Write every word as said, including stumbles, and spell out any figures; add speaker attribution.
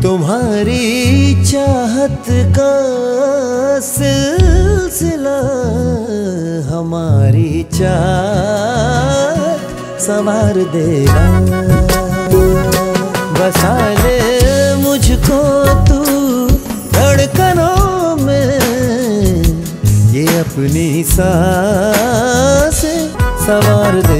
Speaker 1: तुम्हारी चाहत का सिलसिला हमारी चाहत संवार देगा। बसा ले मुझको तू धड़कनों में, ये अपनी सांसें संवार दे।